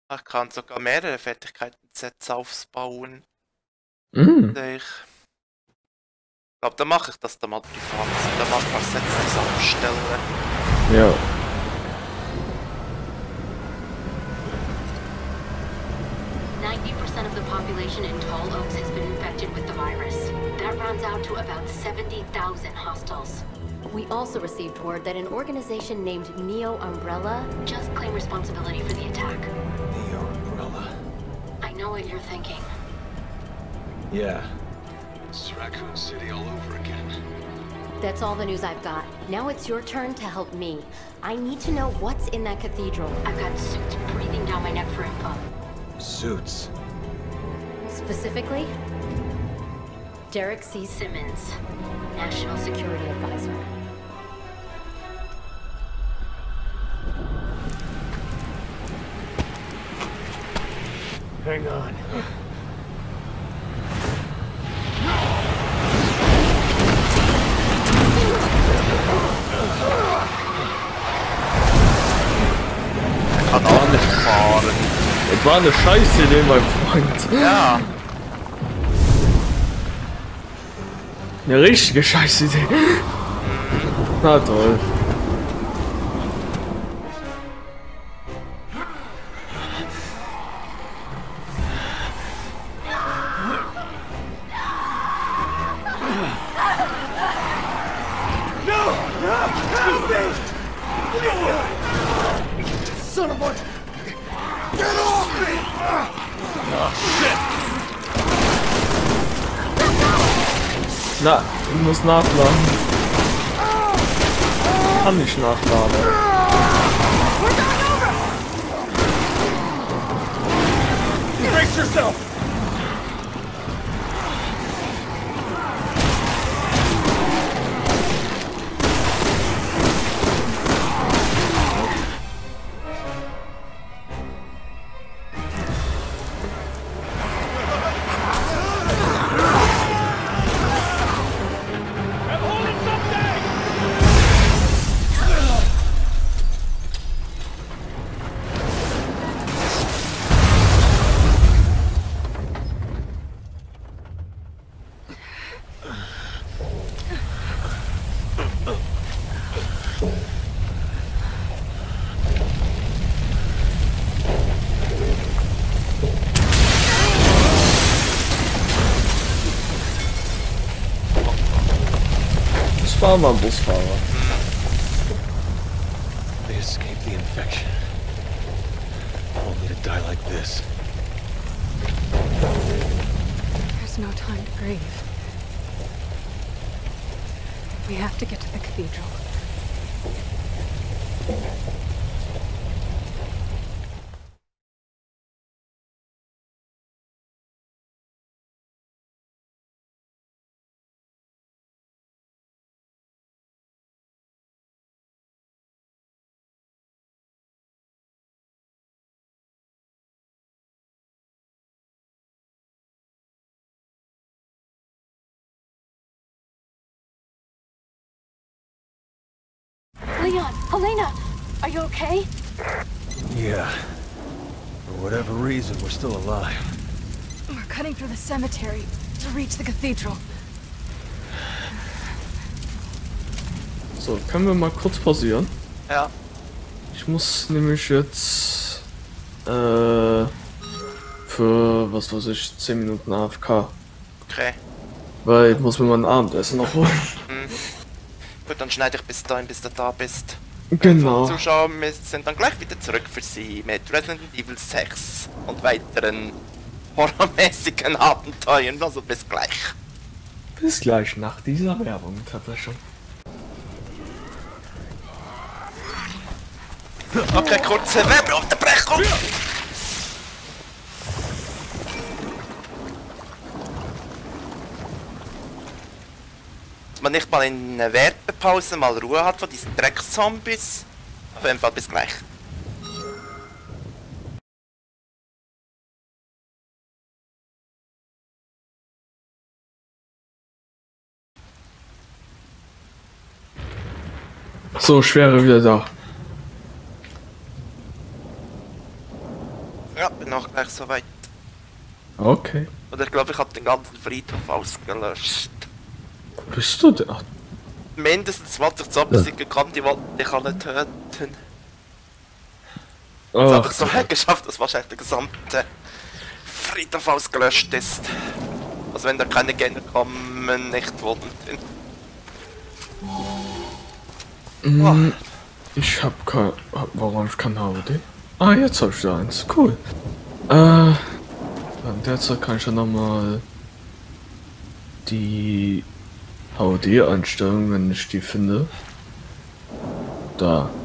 Ich kann sogar mehrere Fertigkeiten-Sets aufbauen. Mm. Ich glaube, dann mache ich das dann mal privat. Dann mal ein paar Sets zusammenstellen. Ja. Of the population in Tall Oaks has been infected with the virus. That rounds out to about 70,000 hostiles. We also received word that an organization named Neo Umbrella just claimed responsibility for the attack. Neo Umbrella. I know what you're thinking. Yeah. It's Raccoon City all over again. That's all the news I've got. Now it's your turn to help me. I need to know what's in that cathedral. I've got suits breathing down my neck for info. Suits? Specifically, Derek C. Simmons, National Security Advisor. Hang on. Kann auch nicht fahren. Das war eine scheiß Idee, mein Freund. Ja. Eine richtige scheiß Idee. Na toll. Son of a... Get off me! Oh, shit! Na, ich muss nachladen. Kann nicht nachladen. Brace yourself! Ich war mal ein Busfahrer. They escaped the infection. Only to die like this. There's no time to grieve. We have to get to the cathedral. Leon, Helena, are you okay? Yeah. For whatever reason, we're still alive. We're cutting through the cemetery to reach the cathedral. So, können wir mal kurz pausieren? Ja. Ich muss nämlich jetzt für, was weiß ich, 10 Minuten AFK. Okay. Weil ich muss mir mein Abendessen noch holen. Gut, dann schneide ich bis dahin, bis du da bist. Genau. Zuschauer, wir sind dann gleich wieder zurück für Sie mit Resident Evil 6 und weiteren horrormäßigen Abenteuern. Also bis gleich. Bis gleich nach dieser Werbung, Unterbrechung. Okay, kurze Werbeunterbrechung. Dass man nicht mal in einer Werbepause mal Ruhe hat von diesen Dreckszombies. Auf jeden Fall bis gleich. So, Schwere wieder da. Ja, bin auch gleich so weit. Okay. Oder ich glaube, ich habe den ganzen Friedhof ausgelöscht. Bist du da? Mindestens 20 Zombies sind gekommen, die wollten dich alle töten. Das habe ich so weit geschafft, dass wahrscheinlich der gesamte Friedhof ausgelöscht ist. Also wenn da keine Gegner kommen, nicht wurden. Ich hab kein... Warum hab ich kein HUD? Ah, jetzt hab ich da eins. Cool. Derzeit kann ich ja nochmal die HUD-Einstellung, wenn ich die finde. Da.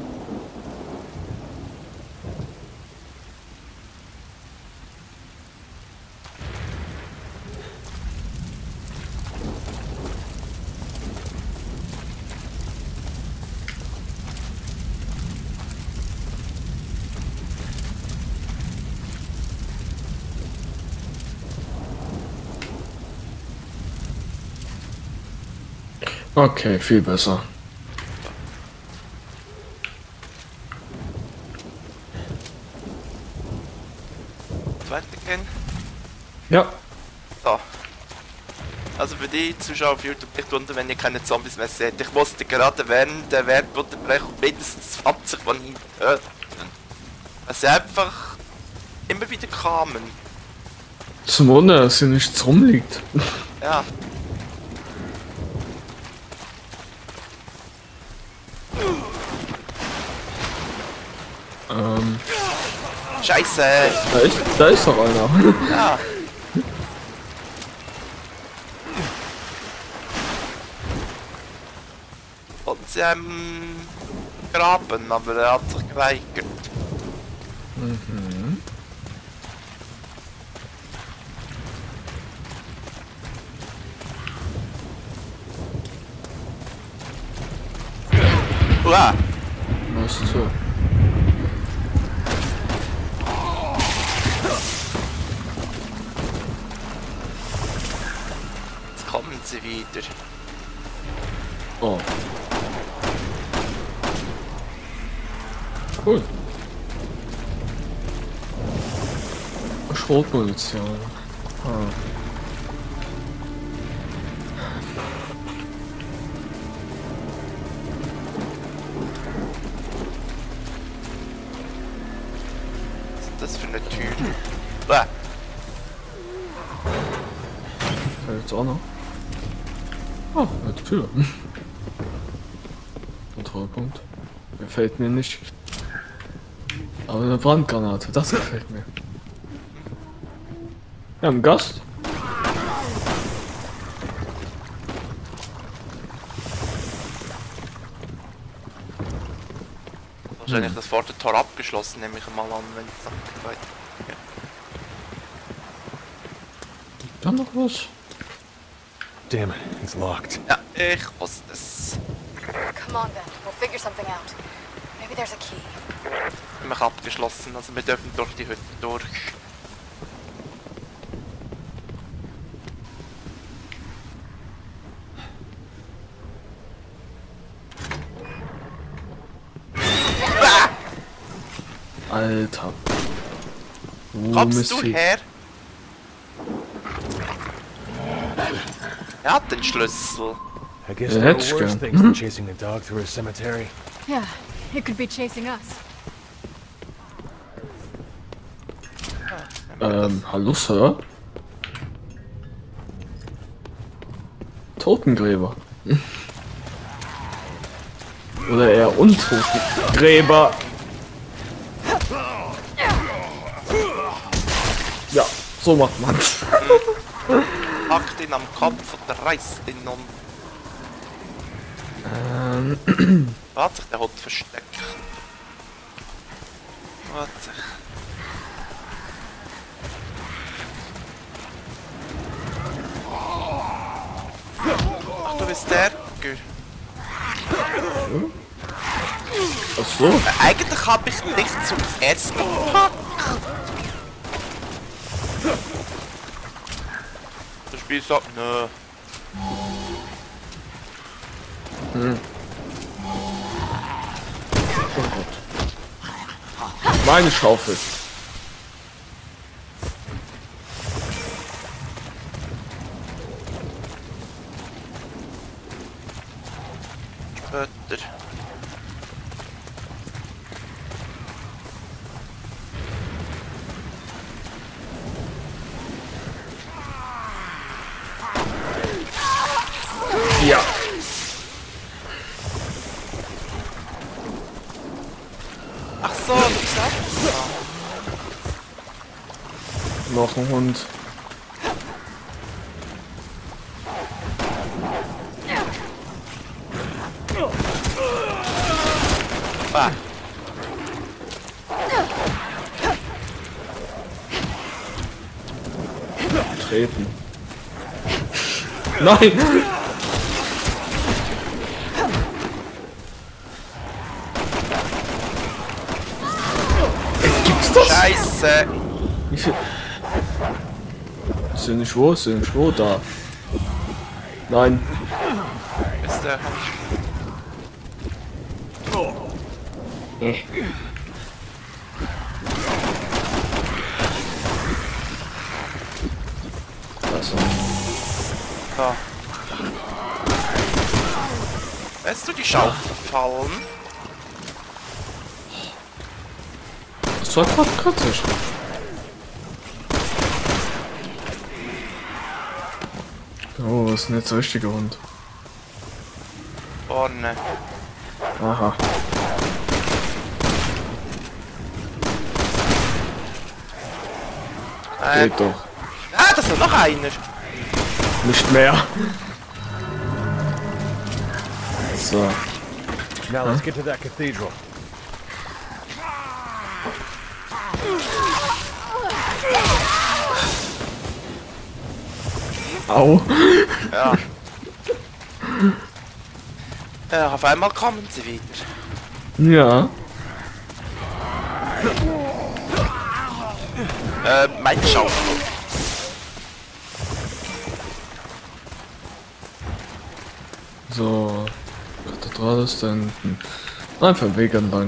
Okay, viel besser. Weitergehen. Ja. So. Also für die Zuschauer auf YouTube nicht wundern, wenn ihr keine Zombies mehr seht. Ich musste gerade während der Werbeunterbrechung mindestens 20 von ihnen töten. Weil sie einfach immer wieder kamen. Zum Wunder, dass hier nichts rumliegt. Ja. Scheiße! Da ist doch einer. Ja. Und sie haben graben, aber er hat sich geweigert. Uah! Was so? Jetzt kommen sie wieder. Oh. Cool. Schrotmunition. Was ist das für eine Tür? Uah! Jetzt auch noch. Ah, eine Tür. Kontrollpunkt. Gefällt mir nicht. Aber eine Brandgranate, das gefällt mir. Wir haben einen Gast. Wahrscheinlich das Vordertor abgeschlossen, nehme ich mal an, wenn es dann weiter. Dann noch was? Damn it, it's locked. Ja, ich wusste es. Come on then, we'll figure something out. Maybe there's a key. Nämlich abgeschlossen, also wir dürfen durch die Hütte durch. Alter. Kommst du her? Er hat den Schlüssel. I guess Yeah, there are that's worse true. things than chasing a dog through a cemetery. Yeah, it could be chasing us. Hallo Sir? Totengräber. Oder eher Untotengräber. Ja, so macht man's. Packt ihn am Kopf und reißt ihn um. Wo hat sich der Hund versteckt? Warte. Ach, du bist der? Gut. Ach so. Eigentlich habe ich dich zuerst gepackt. Das Spiel sagt, nö. Meine Schaufel. später. Ja. Ach so, du sagst Noch ein Hund. Ah, Treten. Nein! Gibt's das? Scheiße! Wie viel? Sind nicht wo? Sind nicht wo? Da. Nein. Ist der. Also. Da. Lässt du die Schaufel fallen? Das war grad kritisch. Oh, das ist nicht der richtige Hund. Vorne. Aha. Geht doch. Ah, das ist noch einer. Nicht mehr. So. Now let's get to that cathedral. Au. Ja. Ja, auf einmal kommen sie wieder. Ja. Mein Schaufel. So. Kathedrale ist da hinten. Einfach einen Weg entlang.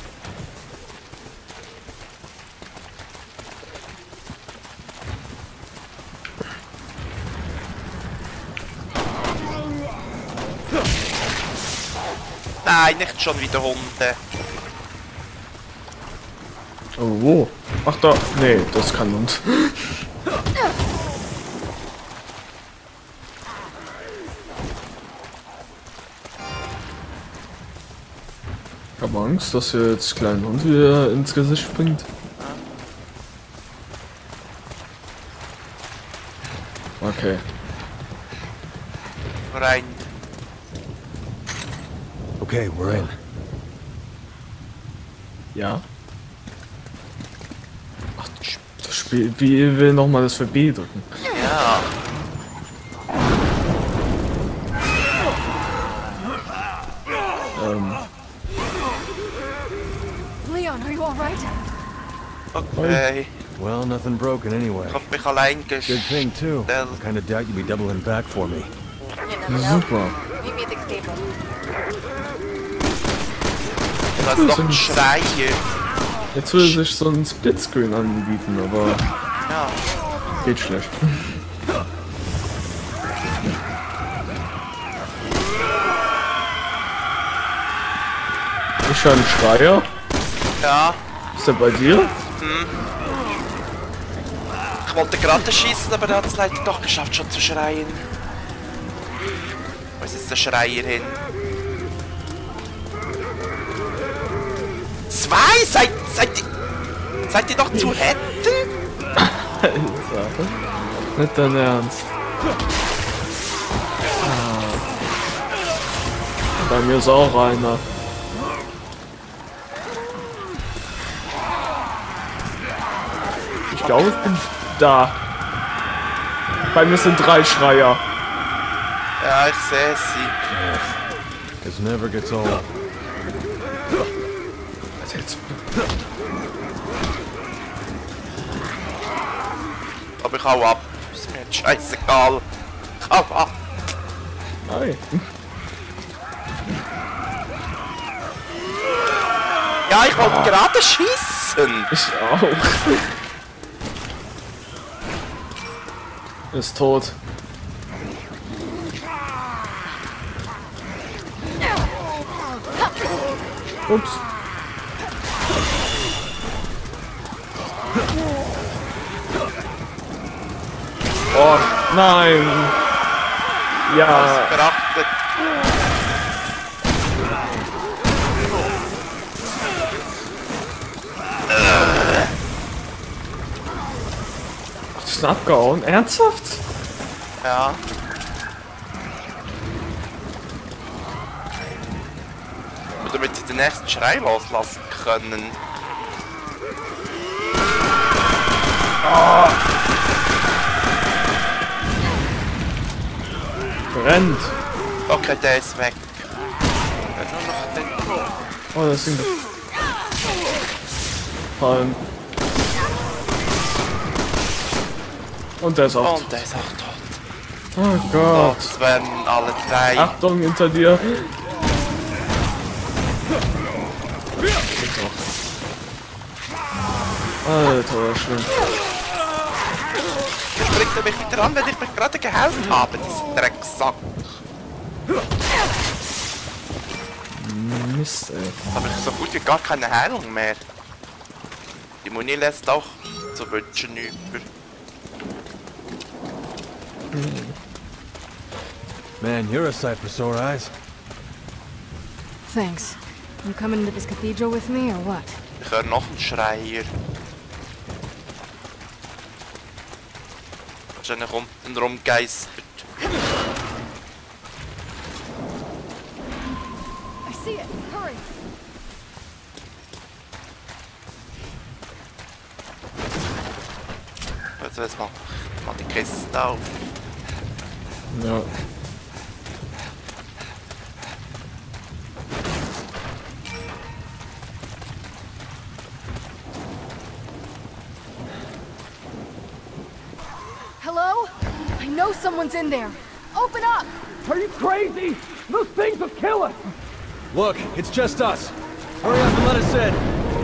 Nein, nicht schon wieder Hunde. Oh, wo? Ach da. Nee, das kann uns. Ich habe Angst, dass hier jetzt kleinen Hund wieder ins Gesicht springt. Okay. Rein. Okay, we're in. Ja. Ach, das Spiel will nochmal das für B drücken. Ja. Leon, are you alright? Okay. Well, nothing broken anyway. Ich hab mich allein Good thing too. gestellt. I kinda doubt you'd be doubling back for me. Super. Da ist noch ein Schreier. Jetzt würde sich so ein Splitscreen anbieten, aber Ja. geht schlecht. Ich höre einen Schreier. Ja. Ist der bei dir? Ich wollte gerade schießen, aber er hat es leider doch geschafft, schon zu schreien. Wo ist jetzt der Schreier hin? Zwei? Seid ihr doch zu retten? Alter. Nicht dein Ernst. Ah. Bei mir ist auch einer. Ich glaube, ich bin da. Bei mir sind 3 Schreier. Ja, ich sehe sie. This never gets old. Also jetzt. Aber ich hau ab. Ist mir jetzt scheißegal. Ich hau ab. Hi. Ja, ich wollte gerade schießen. Ich auch. Ist tot. Ups. Oh, nein. Ja. Beachtet. Das ist abgehauen. Ernsthaft? Ja. Und damit sie den nächsten Schrei loslassen können. Brennt. Okay, der ist weg. Nur noch den... Oh, das sind fallen. Und der ist auch Und der ist auch tot. tot. Oh Gott. Das werden alle drei. Achtung, hinter dir. Alter, war schlimm. Jetzt springt er mich wieder an, wenn ich mich gerade geheilt habe, dieser Drecksack. Mist, ey. Aber ich habe so gut wie gar keine Heilung mehr. Die Muni lässt auch zu wünschen über. Man, you're a sight for sore eyes. Thanks. You coming into this cathedral with me, or what? Ich höre noch einen Schreier. Wahrscheinlich unten rumgeistert. I see it. Hurry. Jetzt mal die Kiste auf. Ja. Hello? I know someone's in there. Open up! Are you crazy? Those things will kill us! Look, it's just us. Hurry up and let us in.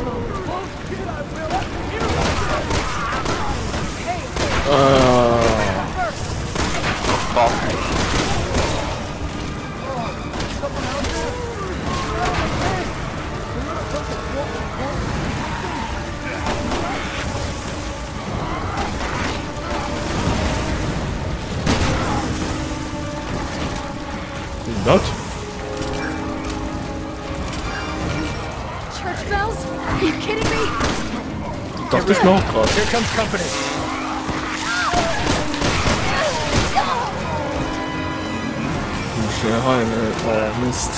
What? Church bells? Are you kidding me? Dachte ich mir auch gerade. Here comes company. Schnell heilen, ey. Oh, Mist.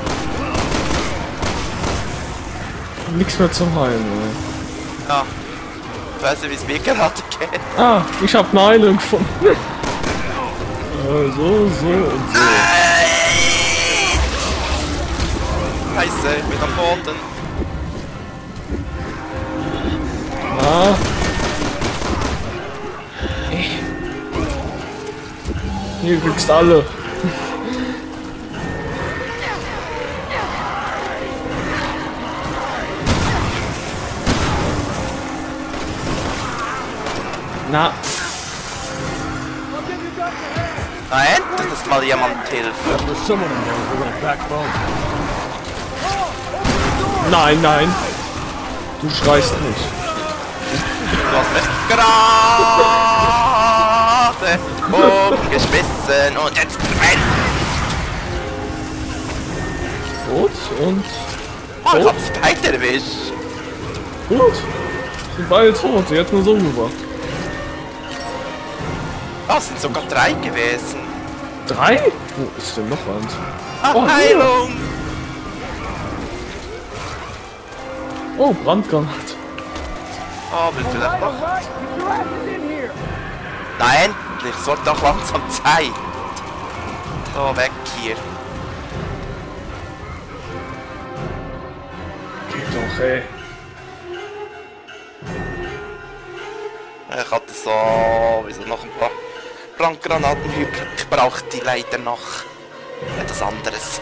Nichts mehr zum Heilen, ey. Ja. Ich weiß nicht, wie es mir gerade geht. Ah, ich hab eine Heilung gefunden. So und so. Scheiße, ich bin am Boden. Ah. Hier kriegst alle. Na. Na endlich, dass mal jemand hilft. There's someone in there with a little backbone. Nein, nein. Du schreist nicht. Du hast mich gerade umgeschmissen und jetzt brennt. Tot und... Oh, ich hab's beide erwischt. Gut. Sind beide tot. Sie hat nur so umgebracht. Das sind sogar 3 gewesen. 3? Wo ist denn noch eins? Ah, Oh, hier. Heilung. Oh, Brandgranat. Oh, will vielleicht noch. Na endlich, es wird doch langsam Zeit. So, weg hier. Geht doch, ey. Ich hatte so noch ein paar Brandgranaten übrig. Ich brauche die leider noch. Etwas anderes.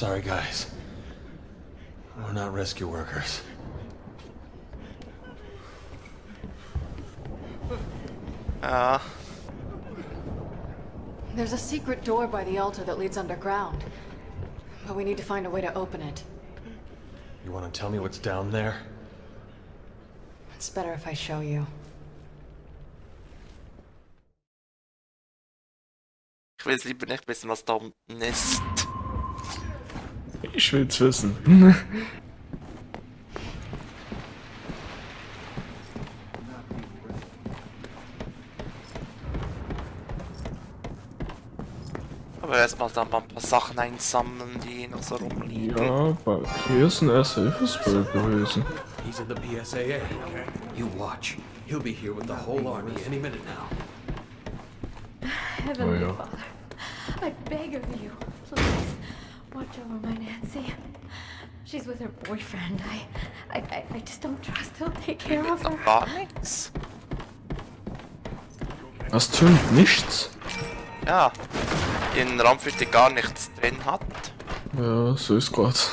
Sorry, guys. We're not rescue workers. There's a secret door by the altar that leads underground. But we need to find a way to open it. You want to tell me what's down there? It's better if I show you. Ich will es lieber nicht wissen, was da unten ist. Ich will's wissen. Aber erstmal dann mal ein paar Sachen einsammeln, die noch so rumliegen. Ja, aber hier ist ein Erste-Hilfe-Spray gewesen. He's in the PSAA. You watch. He'll be here with the whole army any minute now. Heavenly Oh, ja. Father, I beg of you, please watch over my Nancy. She's with her boyfriend. I just don't trust he'll take care of her. Noch gar nichts. Das tönt nichts. Ja, in Raumschiff, die gar nichts drin hat. Ja, so ist grad.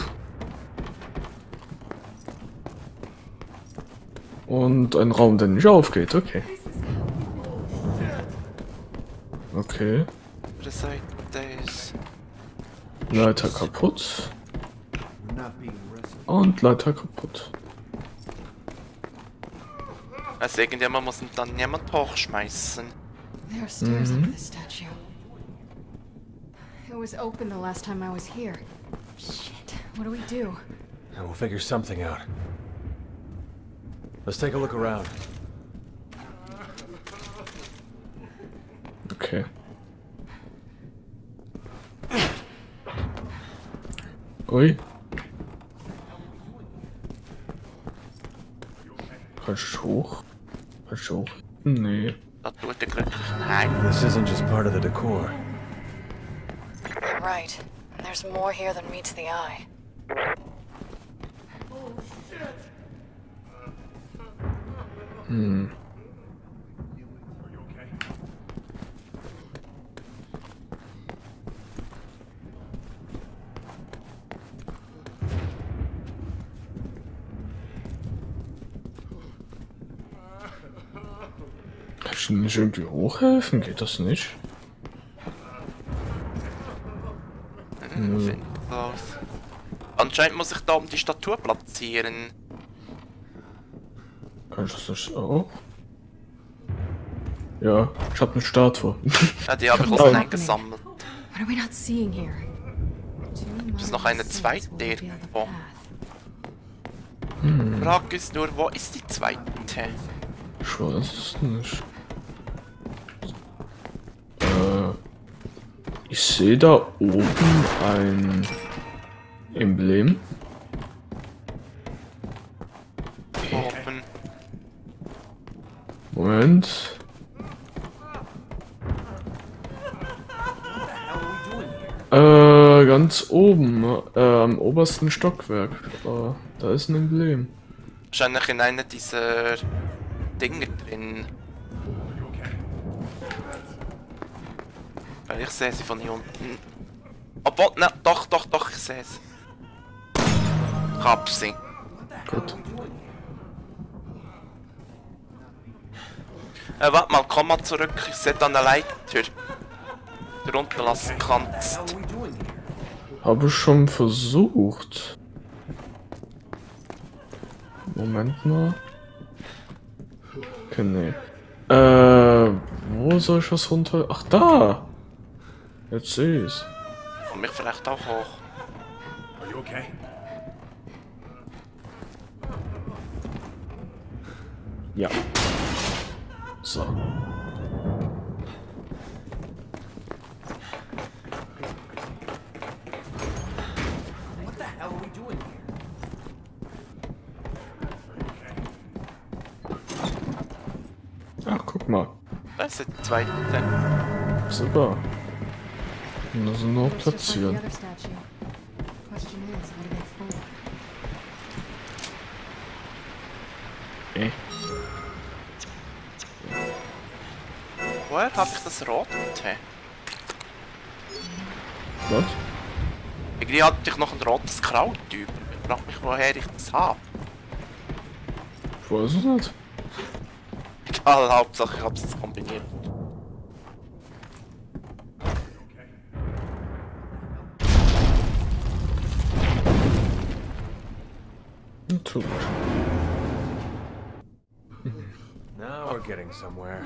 Und ein Raum, der nicht aufgeht, okay. Okay. Auf der Seite ist... Leiter kaputt. Und Leiter kaputt. Also irgendjemand muss dann jemand hochschmeißen. There are stairs up to this statue. It was open the last time I was here. Shit, what do we do? And we'll figure something out. Let's take a look around. Okay. Ui. Kannst du hoch? Kannst du hoch? Nee. Da tut er glücklich. Nein. This isn't just part of the decor. Right. There's more here than meets the eye. Kannst du nicht irgendwie hochhelfen? Geht das nicht? Find raus. Anscheinend muss ich da um die Statue platzieren. Kannst du das nicht auch? Ja, ich hab eine Statue. Ja, die habe ich auch eingesammelt. What are we not seeing here? Gibt es noch eine zweite irgendwo? Die Frage ist nur, wo ist die zweite? Ich weiß es nicht. Ich sehe da oben ein Emblem. Oben. Moment. Ganz oben, am obersten Stockwerk. Da ist ein Emblem. Wahrscheinlich in einer dieser Dinge drin. Weil ich sehe sie von hier unten. Obwohl, ne, doch, ich sehe es. Ich hab sie. Gut. Warte mal, komm mal zurück. Ich sehe da eine Leiter, die du runterlassen kannst. Habe ich schon versucht. Moment mal. Okay, nee. Wo soll ich das runter? Ach, da! Jetzt sehe ich's. Komm ich vielleicht auch hoch. Are you okay? Ja. So. What the hell are we doing here? Ach, guck mal. Da ist die zweite. Super. Und das nur It's just like the platzieren. other statue. Question is, what are they for? Woher habe ich das rote? Was? Irgendwie hatte ich noch ein rotes Kraut über. Ich frage mich, woher ich das habe. Ich weiß es nicht. Egal, Hauptsache ich habe es jetzt kombiniert. Natürlich. Now we're getting somewhere.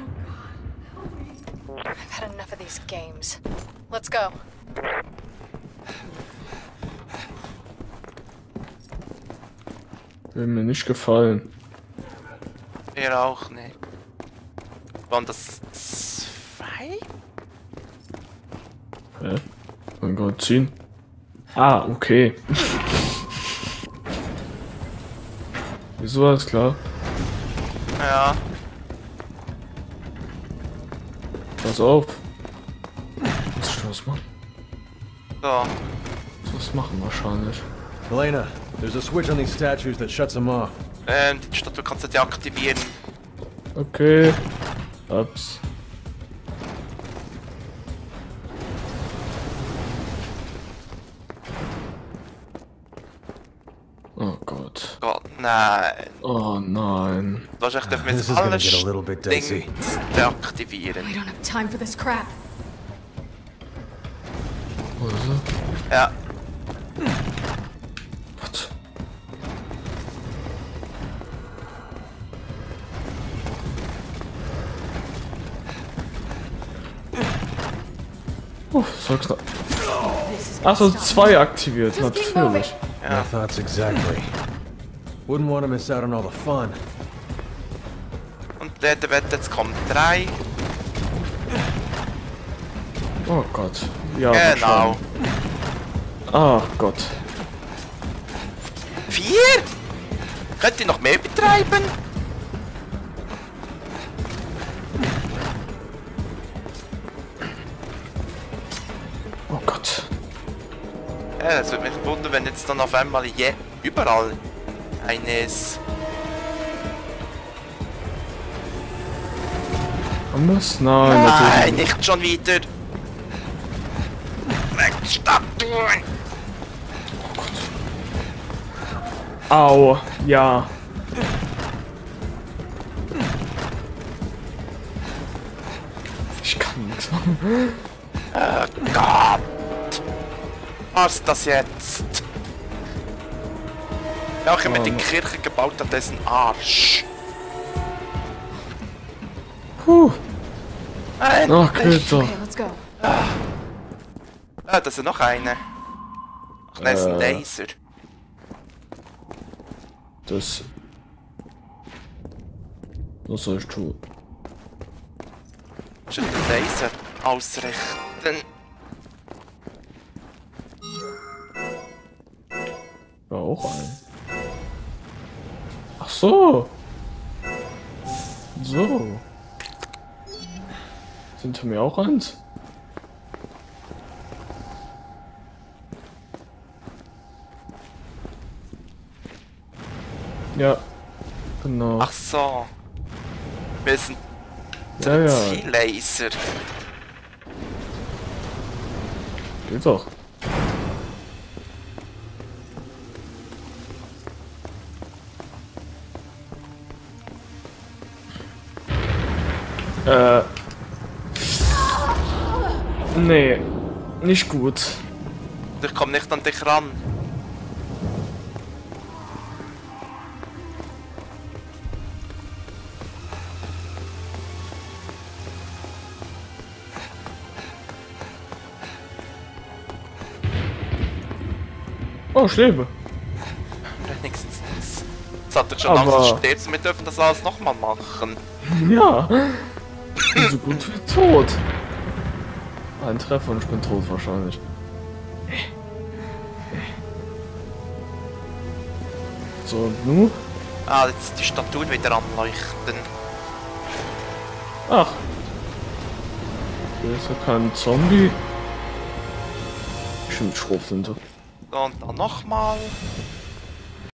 I've had enough of these games. Let's go. Will mir nicht gefallen. Er auch nicht. Waren das 2? Hä? Mein Gott, ziehen. Ah, okay. Wieso war das klar? Ja. Pass auf. Muss ich was machen? So. Was machen wahrscheinlich. Elena, there's a switch on these statues that shuts them off. Die Statue kannst du deaktivieren. Okay. Ups. Oh Gott. Gott, nein. Oh nein. Du hast echt This mit is gonna alles get a little bit dicey. Ding deaktivieren. We don't have time for this crap. Wo ist er? Ja. Was? Sag's noch. Achso, 2 aktiviert, natürlich. My thoughts exactly. Wouldn't want to miss out on all the fun. Und der Wette, jetzt kommt 3. Oh Gott. Ja, Genau. Ach Gott. 4? Könnt ihr noch mehr betreiben? Oh Gott. Ja, es würde mich wundern, wenn jetzt dann auf einmal überall eines. Haben wir's? Nein, natürlich Nein, nicht schon wieder. Weg Statuen. Au, ja. Ich kann nichts machen. Gott! Was ist das jetzt? Welche mit den Kirche gebaut hat, dessen Arsch. Puh. Nein! Ach, Alter. Okay, let's go. Ah, das ist noch eine. Ach, das ist ein Laser. Das. Was soll ich tun? Ich muss den Laser ausrichten. Ja, auch ein. Ach so. So. Sind mir auch eins? Ja. Genau. Ach so. Wir sind ja, ja. Ziel-Laser. Geht doch. Nee, nicht gut. Ich komme nicht an dich ran. Oh, ich lebe. Wenigstens das. Jetzt hatte ich schon Aber- Angst, dass du wir dürfen das alles nochmal machen. Ja. Ich bin so gut wie tot. Ein Treffer und ich bin tot wahrscheinlich. So, und nu? Ah, jetzt die Statuen wieder anleuchten. Ach. Hier ist ja kein Zombie. Bestimmt Schrotflinte. So, und dann nochmal.